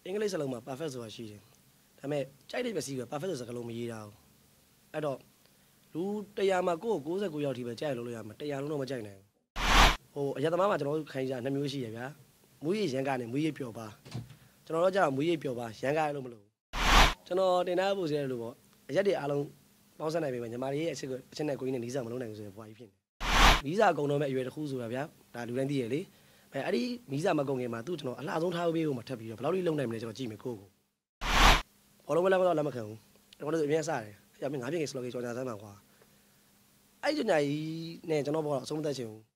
အင်္ဂလိပ်စလုံးမှာ perfect ဆိုတာရှိတယ်ဒါပေမဲ့ကြိုက်တဲ့ပစ္စည်းက perfect ဆိုစကားလုံးမရေးတာဘူးအဲ့တော့လူ100မှာကိုယ့်ကို69ယောက်ထိပဲကြိုက်လို့ရမှာ100လုံးတော့မကြိုက်နိုင်ဘူးဟိုအရသမားမှာကျွန်တော်တို့ခိုင်းကြ2မျိုးရှိရဗျာမူရည်ရန်ကနေမူရည်ပျော်ပါကျွန်တော်တို့ကြာမူရည်ပျော်ပါရန်ကားလို့မလို့ကျွန်တော်တင်ထားဖို့ဆိုရလို့ပေါ့အရက်တွေအားလုံးပေါင်းစပ်နိုင်ပြီညီမလေးရဲ့အချက်နဲ့ကိုကြီးနဲ့နီးစာမလုံးနိုင်ဘူးဆိုရင်ဘွားကြီးဖြစ်နေမီးစာအကုန်တော့မဲ့အရွယ်တစ်ခုဆိုတာဗျာဒါလူတိုင်းသိရလေအဲ့ဒီမီးစာမကုန်ခင်မှာသူ့ကျွန်တော်အလှဆုံးထားပေးဖို့မှထပ်ပြီးတော့ဘယ်လောက်ထိလုံနိုင်မလဲကျွန်တော်ကြည့်မယ်ကိုဘောလုံးမလားမတော့လက်မခံဘူးကျွန်တော်တို့အရင်စတယ်ရမင်းငါးပြည့်ကစလော်ကြီးကြော်ညာစမ်းမှာကွာအဲ့ဒီညာကြီးနဲ့ကျွန်တော်ဘောတော့အဆုံးသက်ချင်ဘူး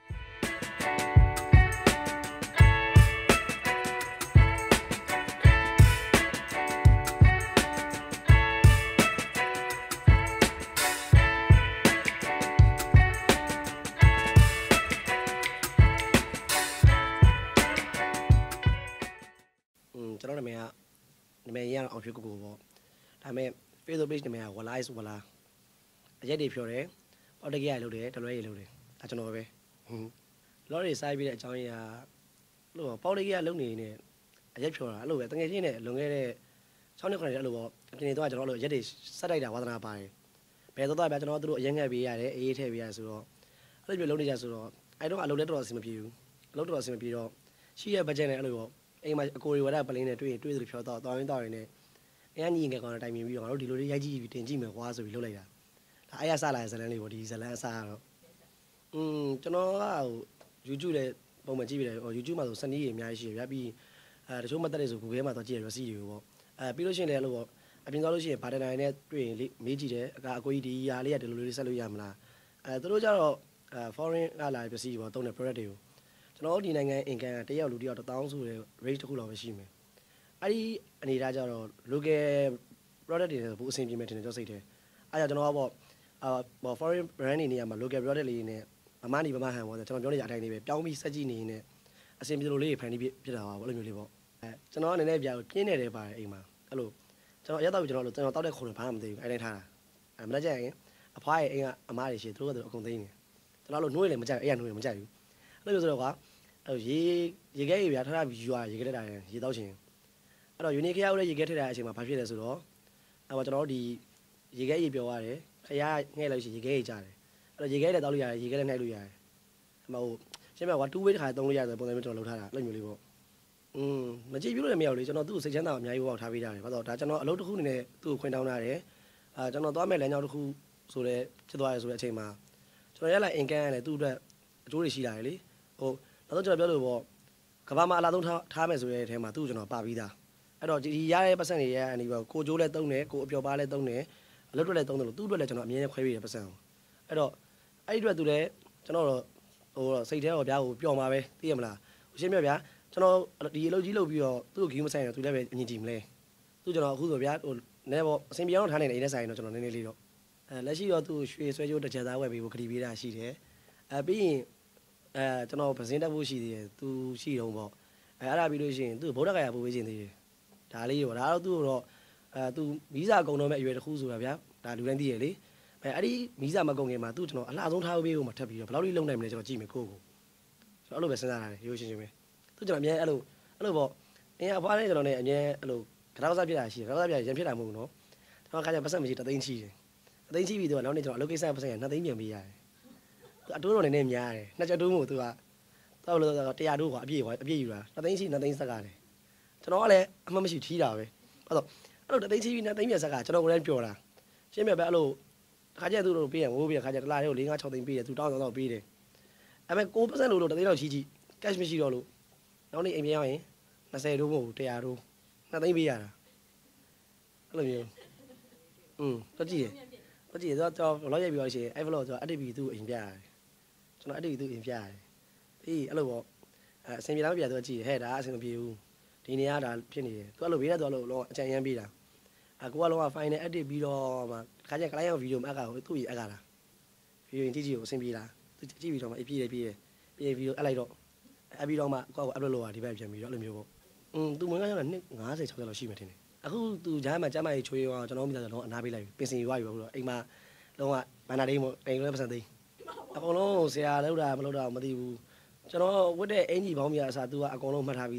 ကျွန်တော်နာမည်ရအောင်ဖြူကိုပေါ့ဒါပေမဲ့ Facebook page နာမည်က Walize ဝလာအရက်တွေဖြော်တယ်ပေါက်တကရလုပ်တယ်တလွဲရလုပ်တယ်အဲကျွန်တော်ပဲလော်ရီစိုက်ပြီးတဲ့အကြောင်းရင်းကလို့ပေါက်တကရလုပ်နေနေအရက်ဖြော်တာအဲ့လိုပဲတကယ်ချင်းနဲ့လွန်ခဲ့တဲ့6နှစ်ခန့်အဲ့လိုပေါ့အပြင်တော့ကျွန်တော်တို့ရက်တွေဆက်တိုက်တာဝါသနာပါတယ်ဘယ်တော့ဗျာကျွန်တော်တို့အရင်ငှက်ပေးရတယ်အေးထည့်ပေးရတယ်ဆိုတော့အဲ့လိုမျိုးလုပ်နေကြဆိုတော့အဲ့တော့အလုပ်လည်းတော်တော်အဆင်မပြေဘူးအလုပ်တော်တော်အဆင်မပြေတော့ရှိရဲ့ budget နဲ့အဲ့လိုပေါ့အိမ်မှာအကိုရီဝရပလင်းနဲ့တွေ့သလိုဖြောတော့တောင်းရင်းတောင်းရင်းနဲ့အရင်ညီငယ်ကောင်တိုင်မြင်ပြီးတော့ငါတို့ဒီလိုလေးရိုက်ကြည့်ပြီးတင်ကြည့်မယ်ကွာဆိုပြီးလုပ်လိုက်တာဒါအဲ့ရစလာတဲ့ဇလန်းလေးပေါ့ဒီဇလန်းအစားကတော့ကျွန်တော်ကဟို YouTube လည်းပုံမှန်ကြည့်ပြီးတယ်ဟို YouTube မှာဆိုစနေကြီးအများကြီးရှိရဗျာပြီးတချို့မှတ်တဲ့ဆို Google မှာတော့ကြည့်ရ receipt တွေပေါ့ပြီးလို့ရှိရင်လည်းအဲ့လိုပေါ့အပြင်သွားလို့ရှိရင်ဘာတနိုင်နဲ့တွေ့ရင်မေးကြည့်တယ်အကိုကြီးဒီຢာလေးကဒီလိုလေးဆက်လို့ရမလားသူတို့ကြတော့ foreign ကလာပစ္စည်းပေါ့တုံးတဲ့ product တွေကိုကျွန်တော်တို့ဒီနိုင်ငံအင်ကန်တယောက်လူတယောက်1000ဆိုတဲ့ rate တစ်ခုလောက်ပဲရှိမယ်အဲ့ဒီအနေထားကြတော့ local product တွေနဲ့ပိုအဆင်ပြေမယ်တင်ကျွန်တော်စိတ်တယ်အဲ့ဒါကျွန်တော်ကပေါ့foreign brand တွေနေရာမှာ local product လေးနဲ့မမနီမမဟန်ပေါ့ကျွန်တော်ပြောနေကြအတိုင်းလေးပဲပြောင်းပြီးစက်ကြည့်နေနေအဆင်ပြေလို့လေးဖန်ပြီးဖြစ်တာပါအဲ့လိုမျိုးလေးပေါ့ကျွန်တော်အနေနဲ့ပြပြင်းနေတယ်ပါတယ်အိမ်မှာအဲ့လိုကျွန်တော်ရက်တော့ကျွန်တော်တောက်တဲ့ခုံတွေဘာမှမသိဘူးအဲ့တိုင်းထားတာမနေ့ကျရင်အဖွားရဲ့အိမ်ကအမားတွေရှိသူတို့ကတော့အကုန်သိနေကျွန်တော်လို့နှွေးလည်းမကြိုက်အဲ့ရနှွေးလည်းမကြိုက်ဘူးအဲ့လိုဆိုတော့ကွာအဲ့ရေခဲရေပြထားပြီးရွာရေခဲတက်တာရေတောက်ချင်းအဲ့တော့ယူနီခရဦးလည်းရေခဲထည့်တဲ့အချိန်မှာဘာဖြစ်လဲဆိုတော့အဲ့တော့ကျွန်တော်တို့ဒီရေခဲရေပြောရတယ်ခရငှဲ့လို့ရှိရင်ရေခဲရေကြတယ်အဲ့တော့ရေခဲလည်းတောက်လို့ရတယ်ရေခဲလည်းနှိုက်လို့ရတယ်အမဟုတ်ရှင်းပြကွာ2 way တစ်ခါသုံးလို့ရတယ်ပုံစံမျိုးကျွန်တော်လုပ်ထားတာအဲ့လိုမျိုးလေးပေါ့မကြည့်ပြလို့လည်းမရဘူးလေကျွန်တော်သူ့ကိုစိတ်ချမ်းသာအများကြီးဟောထားပေးတာတယ်ဘာလို့ဒါကျွန်တော်အလုပ်တစ်ခုအနေနဲ့သူ့ကိုခွင့်တောင်းထားတယ်ကျွန်တော်သွားမဲ့လမ်းကြောင်းတစ်ခုဆိုတော့ဖြစ်သွားရဆိုတဲ့အချိန်မှာကျွန်တော်ရက်လိုက်အင်ကန်ရတယ်သူ့အတွက်အကျိုးတွေရှိလာတယ်လေဟိုနောက်တော့ကျွန်တော်ပြောလို့ပေါ့ကဘာမှာအလားဆုံးထားမယ်ဆိုတဲ့အထဲမှာသူ့ကိုကျွန်တော်ပါပြီးသားအဲ့တော့ဒီရတဲ့ပတ်စံတွေရဲ့အနေပေါ့ကိုကျိုးလည်းတုံးတယ်ကိုအပျော်ပါလည်းတုံးတယ်အလုပ်တွေလည်းတုံးတယ်လို့သူ့အတွက်လည်းကျွန်တော်အမြဲတမ်းခွဲပေးတယ်ပတ်စံကိုအဲ့တော့အဲ့ဒီအတွက်သူလည်းကျွန်တော်တော့ဟိုစိတ်ထဲတော့ဗျာဟိုပျော်မှာပဲသိရမလားဟိုရှင်းပြဗျာကျွန်တော်ဒီအလုပ်ကြီးလုပ်ပြီးတော့သူ့ကိုဂီးမဆိုင်တော့သူလည်းပဲအငြင်းကြည့်မလဲသူကျွန်တော်အခုဆိုဗျာဟိုနည်းပေါ့အစင်ပြောင်းထားနေတယ်အိမ်ထဲဆိုင်တော့ကျွန်တော်နည်းနည်းလေးတော့လက်ရှိတော့သူရွှေဆွဲကြိုးတစ်ချက်သားဝယ်ပြီးဖို့ခရီးပေးတာရှိတယ်ပြီးရင်ကျွန်တော်ပစင်းတက်ဖို့ရှိသေးတယ်သူရှိတော့ပေါ့အဲ့ဒါပြီးလို့ရှိရင်သူဗုဒ္ဓဂယာပို့ပေးခြင်းသေးတယ်ဒါလေးတော့ဒါတော့သူ့တော့သူမီးစာအကုန်တော့မဲ့အရွယ်တစ်ခုဆိုတာဗျာဒါလူတိုင်းသိရလေအဲ့ဒီမီးစာမကုန်ခင်မှာသူကျွန်တော်အလှဆုံးထားပေးဖို့မှထပ်ပြီးတော့ဘယ်လောက်ထိလုံနိုင်မလဲကျွန်တော်ကြည့်မယ်ကိုကျွန်တော်အဲ့လိုပဲစဉ်းစားရတယ်ရိုးရှင်းရှင်းပဲသူကျွန်တော်အမြဲအဲ့လိုပေါ့အင်းအဖွားနဲ့ကျွန်တော်နဲ့အမြဲအဲ့လိုကြောက်စားပြတာရှိတယ်ကြောက်စားပြရံဖြစ်တာမဟုတ်ဘူးနော်ကျွန်တော်ခါကျပတ်စံမရှိ3သိန်းချီတယ်3သိန်းချီပြီးတော့နောက်နေ့ကျွန်တော်အလုပ်ကိစ္စပတ်စံရ2သိန်းပြန်ပေးရတယ်သူအတိုးတော်နေနေများတယ်နှစ်ချက်တိုးမို့သူကတော့လို့100တိုးကွာအပြည့်ယူတာ2သိန်းချီ2သိန်းဆက်ကတယ်ကျွန်တော်ကလည်းအမှတ်မရှိထီးတာပဲအဲ့တော့2သိန်းချီပြီး2သိန်းပြန်ဆက်ကကျွန်တော်ကိုလည်းပျော်တာရှင်းပြပဲအဲ့လိုခါကျသူတို့ပေးရဝိုးပြီးခါကျတစ်လားလေးကို4 5 6သိန်းပေးတယ်သူတောင်းတော့ပေးတယ်အဲ့မဲ့9%လို့3သိန်းလောက်ချီ cash မရှိတော့လို့နောက်နေ့အိမ်ပြန်ရောက်ရင်20တိုးမဟုတ်ဘူး100တိုး2သိန်းပေးရတာအဲ့လိုမျိုးတော့ကြည့်တော့လောက်ရိုက်ပြီးတော့ရှိရင်အဲ့ဗလော့ဆိုအတစ်ပြီးသူ့အိမ်ပြရတယ်ကျွန်တော်အတစ်ပြီးသူ့အိမ်ပြရတယ်အေးအဲ့လိုပေါ့အဆင်ပြေလားမပြေတော့ကြည့်ဟဲ့ဒါအဆင်မပြေဘူးဒီနေရာဒါဖြစ်နေတယ်သူအဲ့လိုဘေးရတော့လို့လောအကြံရမ်းပေးတာကိုကလောက final edit ပြီးတော့မှခါကျ client ဗီဒီယိုမအပ်ကကိုသူ့ရေအပ်ကလားဗီဒီယိုရင်ကြည့်ကိုအဆင်ပြေလားသူကြည့်ပြီးတော့မှပြေးဗီဒီယိုအပ်လိုက်တော့အပြီးတော့မှကိုက upload လုပ်တာဒီဘက်ပြန်ပြီးတော့အဲ့လိုမျိုးပေါ့သူမွေးကရောက်တာနှစ်50 60လောက်ရှိမှထင်တယ်အခုသူဂျားမှာကျမကြီးချွေးရောကျွန်တော်မိသားစုလုံးအနားပေးလိုက်ပြီပင်စင်ရွာယူပါဘူးတော့အိမ်မှာလုံးဝဘန်နာဒိန်းမို့အိမ်လည်းပတ်စံသိအကုန်လုံးဆရာလောက်တာမလောက်တာမသိဘူးကျွန်တော်ဝတ်တဲ့အင်ကြီးပေါင်းမြာအစားသူကအကုန်လုံးမှတ်ထားပြီးသား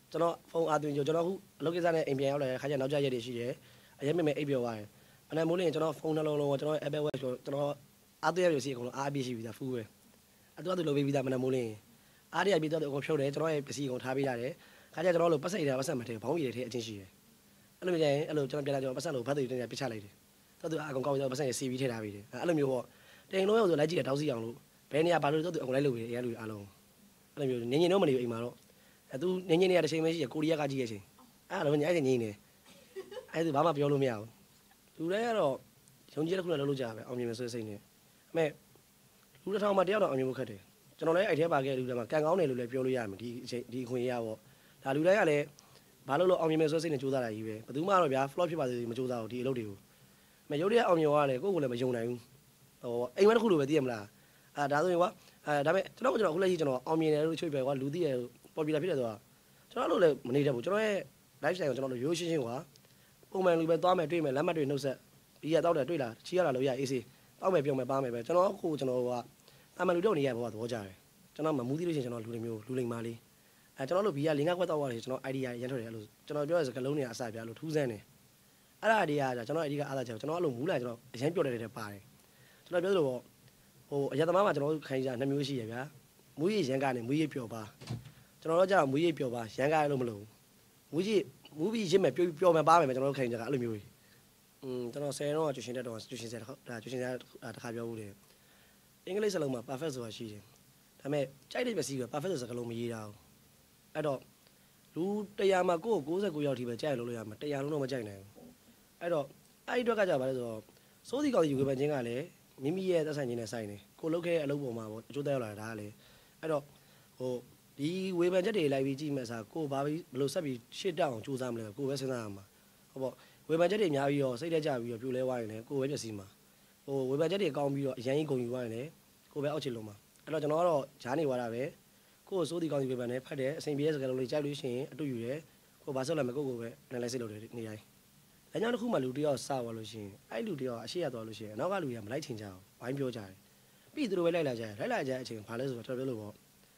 ကျွန်တော်ဖုန်းအားသွင်းကျွန်တော်အခုအလုပ်ကိစ္စနဲ့အိမ်ပြန်ရောက်လာတဲ့ခါကျနောက်ကျရက်တွေရှိတယ်အရင်မဲ့အိပ်ပျော်သွားတယ်မနက်မိုးလင်းကျွန်တော်ဖုန်းနှလုံးလုံးကျွန်တော် Apple Watch ကိုကျွန်တော်အားသွင်းရပြီစီအကုန်လုံးအားအပြည့်ရှိပြီသားဖူးပဲအတူတူလုပ်ပေးပြီးသားမနက်မိုးလင်းအားရပြီးတော့အကုန်ဖြုတ်တယ်ကျွန်တော်ရဲ့ပစ္စည်းအကုန်ထားပေးရတယ်ခါကျကျွန်တော်တို့ပတ်စိတ်တယ်ပတ်ဆက်မထဲဘောင်းရည်တွေထဲအချင်းရှိတယ်အဲ့လိုမျိုးရင်အဲ့လိုကျွန်တော်ပြန်လာကျွန်တော်ပတ်ဆက်လို့ဘတ်တွေတင်ပြချလိုက်တယ်တော်သူအကောင်ကောက်ကျွန်တော်ပတ်ဆက်ရစီပြီးထည့်ထားပေးတယ်အဲ့လိုမျိုးပေါ့တိန်လုံးရောက်ဆိုလိုက်ကြည့်တယ်တောက်စီအောင်လို့ဘယ်နေရာဘာလို့တော်သူအကုန်လိုက်လုပ်ပေးတယ်အရလူအားလုံးအဲ့လိုမျိုးငင်းငင်းတော့မနေဘူးအိမ်မှာတော့အဲ့သူငင်းငင်းနေရတဲ့ချိန်မှရှိရကိုရီးယားကကြည့်ရဲ့ချိန်အဲ့လိုမျိုးညအဲ့ချိန်ငင်းနေအဲ့သူဘာမှပြောလို့မရဘူးလူတွေကတော့ရုံကြီးတစ်ခုနဲ့လုပ်လို့ကြပဲအောင်မြင်မယ်ဆိုတဲ့စိတ်နဲ့အမေလူတစ်ထောင်မှတယောက်တော့အောင်မြင်ဖို့ခက်တယ်ကျွန်တော်လည်းအဲ့ထဲပါခဲ့လူတွေမှာကန်ကောင်းတယ်လို့လည်းပြောလို့ရမယ်ဒီအချိန်ဒီခွင့်ရပေါ့ဒါလူတိုင်းကလည်းဘာလို့လို့အောင်မြင်မယ်ဆိုတဲ့စိတ်နဲ့ကြိုးစားတာကြီးပဲဘယ်သူမှတော့ဗျာ flop ဖြစ်ပါစေမကြိုးစားဘူးဒီအလုပ်တွေကိုမရုပ်ရည်အောင်မြင်သွားတယ်ကိုယ့်ကိုယ်လည်းမယုံနိုင်ဘူးဟိုအိမ်မက်တစ်ခုလိုပဲသိရမလားဒါဆိုရင်ကွာဒါပေမဲ့ကျွန်တော်အခုလက်ရှိကျွန်တော်အောင်မြင်တယ်လို့ချွေပဲကွာလူသိရ popular ဖြစ်တယ်ဆိုတာကျွန်တော်အဲ့လိုလည်းမနေတတ်ဘူးကျွန်တော်ရဲ့ lifestyle ကိုကျွန်တော်တို့ရိုးရှင်းရှင်းကွာပုံမှန်လူပဲသွားမယ်တွေ့မယ်လက်မှတ်တွေနှုတ်ဆက်ပြီးရတော့တယ်တွေ့လားချီရတာလို့ရအေးစေးတောက်မယ်ပြုံမယ်ပါမယ်ပဲကျွန်တော်အခုကျွန်တော်ကအမှန်လူတော့နေရဘောသဘောကြတယ်ကျွန်တော်မမူးသေးလို့ရှိရင်ကျွန်တော်လူတွေမျိုးလူလိမ်မာလေးကျွန်တော်တို့ဘီက5ခွက်တော့ရတယ်ကျွန်တော် idea ရမ်းထွက်တယ်အဲ့လိုကျွန်တော်ပြောရစကလုံးတွေအစပြလို့ထူးဆန်းတယ်အဲ့ဒါ idea ကကျွန်တော်အဓိကအားသာချက်ကျွန်တော်အဲ့လိုမူးလာကျွန်တော်အရင်ပြောတယ်ပါတယ်ကျွန်တော်ပြောသလိုပေါ့ဟိုအရသမားမှာကျွန်တော်ခိုင်းကြ2မျိုးရှိရဗျာမူးရရန်ကနေမူးရပျော်ပါကျွန်တော်တို့ကြာမူးရပျော်ပါရန်ကားလို့မလို့မူးပြီးရစ်မယ်ပျော်မယ်ပါမယ်ကျွန်တော်တို့ခိုင်းကြတာအဲ့လိုမျိုးကြီးကျွန်တော်10တော့ကျူရှင်တက်တော့ကျူရှင်ဆက်ဒါကျူရှင်ဆက်တစ်ခါပြောဘူးတယ်အင်္ဂလိပ်စလုံးမှာ perfect ဆိုတာရှိတယ်ဒါပေမဲ့ကြိုက်တဲ့ပစ္စည်းက perfect ဆိုစကားလုံးမရေးတာဘူးအဲ့တော့လူ100မှာကိုယ့်ကို69ယောက်ထိပဲကြိုက်လို့ရမှာ100လုံးတော့မကြိုက်နိုင်ဘူးအဲ့တော့အဲ့ဒီအတွက်ကကြပါလဲဆိုတော့စိုးစီကောက်ယူခဲ့ပန်ချင်းကလည်းမိမိရဲ့သက်ဆိုင်ခြင်းနဲ့ဆိုင်နေကိုလုတ်ခဲ့တဲ့အလုပ်ပေါ်မှာပေါ့အကျိုးတက်ရောက်လာတာဒါကလည်းအဲ့တော့ဟိုဒီဝေဖန်ချက်တွေလိုက်ပြီးကြည့်မှစားကိုဘာဘလို့ဆက်ပြီးရှေ့တက်အောင်ကြိုးစားမလဲကိုပဲစဉ်းစားရမှာဟုတ်ပေါ့ဝေဖန်ချက်တွေများပြီးတော့စိတ်တက်ကြပြီးတော့ပြိုလဲသွားရင်လည်းကိုပဲပျက်စီးမှာဟိုဝေဖန်ချက်တွေကောင်းပြီးတော့အရင်ကြီးဂုံယူသွားရင်လည်းကိုပဲအောက်ချစ်လုံးမှာအဲ့တော့ကျွန်တော်ကတော့ဂျားနေသွားတာပဲကိုစိုးတီကောင်းစီဝေဖန်နဲ့ဖတ်တယ်အစဉ်ပြေစကားလုံးလေးကြိုက်လို့ရှိရင်အတူယူတယ်ကိုဘာဆက်လဲမကိုပဲ analysis လုပ်တယ်နေတိုင်းလမ်းကြောင်းတစ်ခုမှလူတယောက်စသွားလို့ရှိရင်အဲ့လူတယောက်အရှိရသွားလို့ရှိရင်နောက်ကလူတွေကမလိုက်ချင်ကြအောင်ဝိုင်းပြောကြတယ်ပြီးသူတို့ပဲလိုက်လာကြတယ်လိုက်လာကြတဲ့အချိန်ဘာလဲဆိုတော့ကျွန်တော်ပြောလို့ပေါ့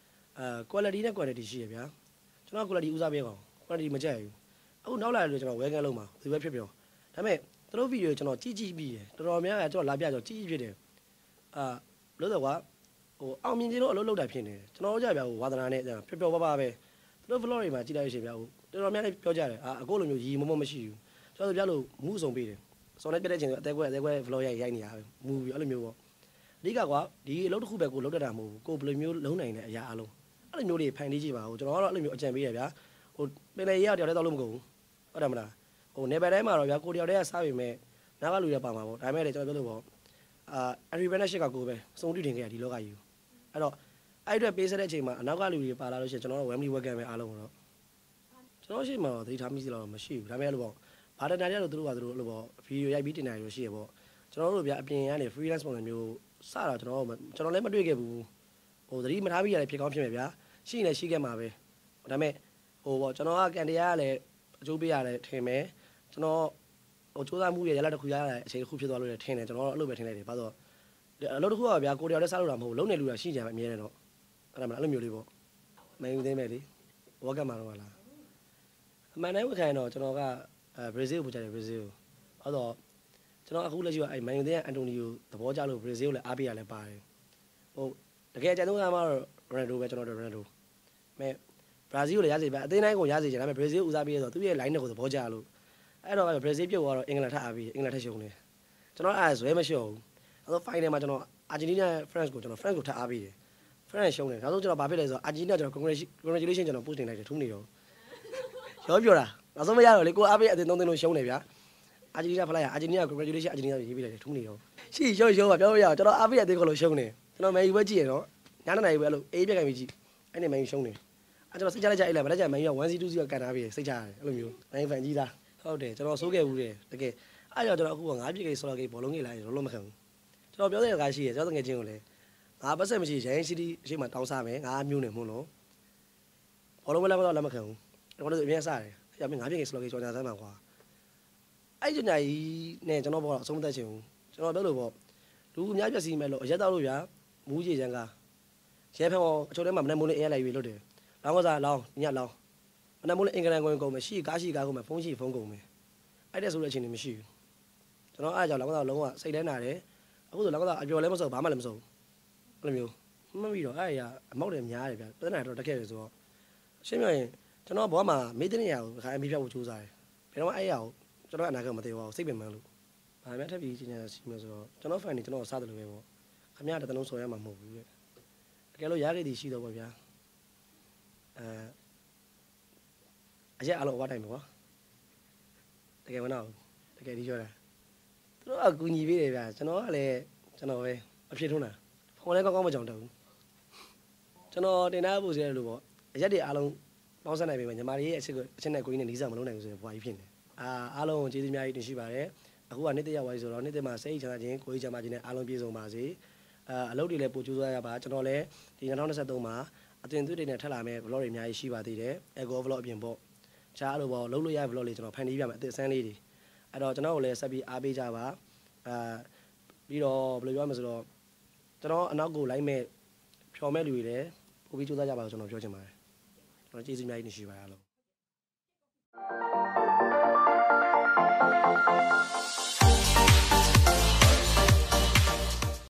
quality နဲ့ quantity ရှိရဗျာကျွန်တော် quality ဦးစားပေးကောင် quantity မကြိုက်ဘူးအခုနောက်လာတယ်လို့ကျွန်တော် welcome လုပ်မှာဒီပဲဖြစ်ပြောဒါပေမဲ့သူတို့ video ကျွန်တော်ကြည့်ပြီးတယ်တော်တော်များများကျွန်တော်လာပြကျွန်တော်ကြည့်ဖြစ်တယ်လို့တော့ကွာဟိုအောင်မြင်ခြင်းလို့အလုပ်လုပ်တာဖြစ်နေတယ်ကျွန်တော်တို့ကြဗျာဟိုဝါသနာနဲ့ပျော်ပျော်ပါပါပဲသူတို့ vlog တွေမှာကြည့်လိုက်ရှင်ဗျာဟိုတော်တော်များများပြောကြတယ်အခုလိုမျိုးရီမမမရှိဘူးကျွန်တော်တို့ပြလို့မူးစုံပေးတယ်စော်နဲ့ပြတဲ့ချိန်အသေးကွဲ vlog ရိုက်နေတာပဲမူပြီးအဲ့လိုမျိုးပေါ့အဓိကကွာဒီအလုပ်တစ်ခုပဲကိုလုပ်တတ်တာမဟုတ်ဘူးကိုဘယ်လိုမျိုးလုံးနိုင်တဲ့အရာအလုံးအဲ့လိုမျိုးတွေဖန်တီးကြည့်ပါဦးကျွန်တော်ကတော့အဲ့လိုမျိုးအကြံပေးရဗျာဟိုပင်လေရတယောက်တည်းတောက်လို့မကုန်ဘူးဟုတ်တယ်မလားဟိုနေပါတိုင်းမှာတော့ဗျာကိုတယောက်တည်းကစားပေမဲ့နောက်ကလူတွေပါမှာပေါ့ဒါပေမဲ့လေကျွန်တော်ပြောလို့ပေါ့entrepreneurship ကကိုပဲစုံတူတင်ခဲ့ရဒီလောကကြီးအဲ့တော့အဲ့အတွက်ပေးဆက်တဲ့အချိန်မှာအနောက်ကလူတွေပါလာလို့ရှိရင်ကျွန်တော်တို့ family welcome ပဲအားလုံးတော့ကျွန်တော်ရှိမှတော့သတိထားမိစီတော့မရှိဘူးဒါပေမဲ့လို့ပေါ့ဘာတနာတွေတော့သူတို့ကသူတို့လို့ပေါ့ဗီဒီယိုရိုက်ပြီးတင်တာရောရှိရပေါ့ကျွန်တော်တို့ဗျာအပြင်ကနေ freelance ပုံစံမျိုးစတာကျွန်တော်လည်းမတွေ့ခဲ့ဘူးဟိုသတိမထားမိရတယ်ဖြစ်ကောင်းဖြစ်မယ်ဗျာရှိနေရှိခဲ့မှာပဲဒါပေမဲ့ဟိုပေါ့ကျွန်တော်ကကန်တရားကလည်းအကျိုးပေးရတယ်ထင်မယ်ကျွန်တော်ဟိုစူးစမ်းမှုရရလာတစ်ခုရရတဲ့အချိန်တစ်ခုဖြစ်သွားလို့လည်းထင်တယ်ကျွန်တော်အဲ့လိုပဲထင်လိုက်တယ်ဘာလို့အလုပ်တစ်ခုကဗျာကိုတယောက်တည်းစားလို့တာမဟုတ်လုံးနေလူတာရှိကြမှာအမြဲတမ်းတော့အဲ့ဒါမှအဲ့လိုမျိုးလေးပေါ့မန်ယူသိမ်းမယ်လေဝက်ကမှာတော့လားအမှန်တမ်းဝက်ခံတော့ကျွန်တော်ကဘရာဇီးကိုပို့ကြတယ်ဘရာဇီးကိုအဲ့တော့ကျွန်တော်အခုလက်ရှိကအဲ့မန်ယူသိမ်းကအန်တိုနီယိုသဘောကျလို့ဘရာဇီးကိုလည်းအားပေးရလဲပါတယ်ဟိုတကယ်အကြံသုံးစားမှာတော့ရိုနယ်ဒိုပဲကျွန်တော်တို့ရိုနယ်ဒိုမဲ့ဘရာဇီးကိုလည်းရစေပဲအသင်းတိုင်းကိုရစေချင်ဒါပေမဲ့ဘရာဇီးကိုဦးစားပေးရဆိုသူ့ရဲ့ line တွေကိုသဘောကျလို့အဲ့တော့ဘရာဇီးပြုတ်သွားတော့အင်္ဂလန်ထပ်အားပေးအင်္ဂလန်ထပ်ရှုံးတယ်ကျွန်တော်အဲ့ဒါဇွဲမရှုံးဘူးအဲ့တော့ final မှာကျွန်တော်အာဂျင်တီးနား France ကိုကျွန်တော် France ကိုထပ်အားပေးတယ် France ရှုံးတယ်နောက်ဆုံးကျွန်တော်ဘာဖြစ်လဲဆိုတော့အာဂျင်တီးနားကျွန်တော် congratulation ကျွန်တော် post တင်လိုက်တယ်ထူးနေရောပြောတာနောက်ဆုံးမရတော့လေကိုအားပေးအသင်း3သင်းလုံးရှုံးတယ်ဗျာအာဂျင်တီးနားဖလိုက်ရအာဂျင်တီးနား congratulation အာဂျင်တီးနားရေးပေးလိုက်တယ်ထူးနေရောရှိရှုံးပါပြောမရအောင်ကျွန်တော်အားပေးအသင်းကိုလို့ရှုံးတယ်ကျွန်တော်မယ်ယူပဲကြည့်ရတော့ညနေနိုင်ပဲအဲ့လိုအေးပြက်ကန်ပြီးကြည့်အဲ့နေမယ်ယူရှုံးတယ်အဲ့ကျွန်တော်စိတ်ချလိုက်ကြအိတ်လိုက်မလိုက်ကြမယ်ယူက 1C2C ကကန်ထားပြီးစိတ်ချရတယ်အဲ့လိုမျိုးနိုင်ဖန်ကြီးသားဟုတ်တယ်ကျွန်တော်စိုးခဲ့ဘူးတယ်တကယ်အဲ့ကြောင့်ကျွန်တော်အခုက9ပြည့်ကိတ်ဆော်လာကိတ်ဘောလုံးကိတ်လိုက်ရောလုံးမခံဘူးကျွန်တော်ပြောတဲ့စကားရှိရကျွန်တော်ငယ်ချင်းကိုလည်းငါပတ်ဆက်မရှိရိုင်းစီတီအရှိမတောင်းစားမယ်ငါမျိုးနေမှုလို့ဘောလုံးမလည်းမတော့လက်မခံဘူးကျွန်တော်တို့အမြဲစားတယ်အဲ့ကြောင့်9ပြည့်ကိတ်ဆော်လာကိတ်ကြော်ညာစမ်းမှာကွာအဲ့ကြော်ညာကြီးနဲ့ကျွန်တော်ဘောတော့အဆုံးသက်ချင်ဘူးကျွန်တော်ပြောလို့ပေါ့လူအများပြစီမဲ့လို့အရက်တော့လို့ဗျာမူးကြီးရန်ကရဲဖက်အချို့ထဲမှာမနေ့မိုးလေးအဲလိုက်ပြီးလွတ်တယ်လောင်းကစားလောင်းညက်လောင်းမနက်မိုးလည်းအင်္ဂလန်ကုန်မယ်ရှိကားရှိကားကုန်မယ်ဖုန်းရှိဖုန်းကုန်မယ်အဲ့တဲ့ဆိုတဲ့အချိန်တွေမရှိဘူးကျွန်တော်အားကြောင့်လောက်တော့လုံးဝစိတ်ထဲနာတယ်အခုဆိုလောက်တော့အပျော်လည်းမစုံဘာမှလည်းမစုံအဲ့လိုမျိုးမှတ်ပြီးတော့အဲ့ရအမောက်တွေများတယ်ဗျပြဿနာတော့တက်ခဲ့တယ်ဆိုတော့ရှင်းပြရင်ကျွန်တော်ဘဝမှာမေးတဲ့နေရာကိုခါအမေးဖြတ်ဖို့ကြိုးစားတယ်ဘယ်တော့အဲ့ရကိုကျွန်တော်အနာဂတ်မသိပါဘူးစိတ်ပင်ပန်းလို့ဘာမှထပ်ပြီးချင်းချင်းရှိမယ်ဆိုတော့ကျွန်တော် fan နေကျွန်တော်စားတယ်လို့ပဲပေါ့ခင်ဗျားတစ်လုံးဆော်ရမှာမဟုတ်ဘူးတဲ့တကယ်လို့ရခဲ့သည်ရှိတော့ပေါ့ဗျာအရက်အလုံးဝတိုင်းပေါ့တကယ်မနာဘူးတကယ်ဒီပြောတာသူတို့အကူညီပေးတယ်ဗျာကျွန်တော်ကလည်းကျွန်တော်ပဲအဖြစ်ထုံးတာဖုန်းလည်းကောင်းကောင်းမကြောင်တတ်ဘူးကျွန်တော်တင်ထားဖို့ဆိုရလို့ပေါ့အရက်တွေအားလုံးပေါင်းစပ်နိုင်ပြီညီမလေးရဲ့အချက်နဲ့ကိုကြီးနဲ့နီးစပ်မလုပ်နိုင်ဘူးဆိုရင်ဘွားကြီးဖြစ်နေအားလုံးကျေးဇူးများကြီးတင်ရှိပါတယ်အခုကနေ့တရက်ဝိုင်းဆိုတော့နေ့တမှာစိတ်ချမ်းသာခြင်းကိုကြီးချမ်းသာခြင်းနဲ့အားလုံးပြည့်စုံပါစေအလုပ်တွေလည်းပို့ကြိုးစားရပါကျွန်တော်လည်းဒီ2023မှာအသွင်သွေးတွေနဲ့ထပ်လာမယ့် vlog တွေအများကြီးရှိပါသေးတယ် eco vlog အပြင်ပေါ့ခြားလို့ပေါ့လုံးလို့ရ vlog လေးကျွန်တော်ဖန်တီးပြမယ်အသစ်အဆန်းလေးတွေအဲ့တော့ကျွန်တော်ကိုလည်းဆက်ပြီးအားပေးကြပါပြီးတော့ဘယ်လိုပြောမလဲဆိုတော့ကျွန်တော်အနောက်ကိုလိုက်မဲ့ဖြော်မဲ့လူတွေလည်းပို့ပြီးကြိုးစားကြပါလို့ကျွန်တော်ပြောချင်ပါတယ်ကျွန်တော်ကျေးဇူးအများကြီးတင်ရှိပါရအောင်